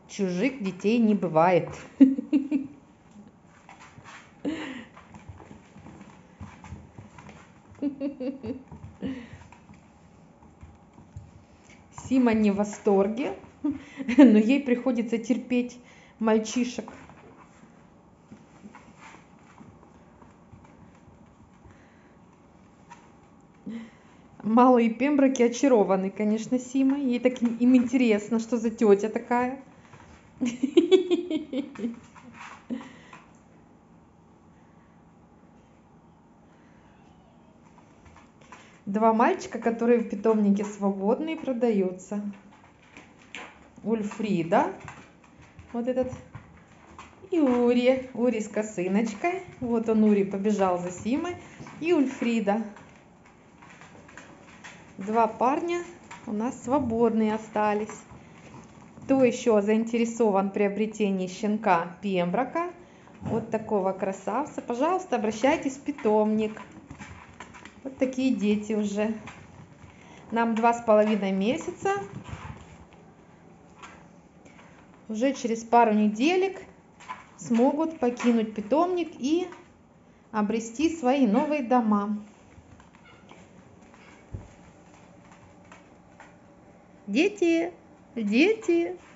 Чужих детей не бывает. Сима не в восторге, но ей приходится терпеть мальчишек. Малые пемброки очарованы, конечно, Симой. Ей так им интересно, что за тетя такая. Два мальчика, которые в питомнике свободные, продаются. Ульфрида, вот этот, и Ури. Ури с косыночкой. Вот он, Ури, побежал за Симой. И Ульфрида. Два парня у нас свободные остались. Кто еще заинтересован в приобретении щенка пемброка, вот такого красавца, пожалуйста, обращайтесь в питомник. Вот такие дети уже. Нам 2,5 месяца. Уже через пару неделек смогут покинуть питомник и обрести свои новые дома. Дети, дети.